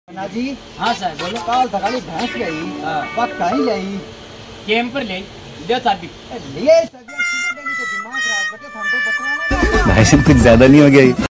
ना जी। हाँ सर बोलो। काल तकाली भैंस गई वक्त कहीं गई कैंप पर ले दे चाबी लिए दिमाग खराब करके हम तो बचवाना भाई कुछ ज्यादा नहीं हो गया ये?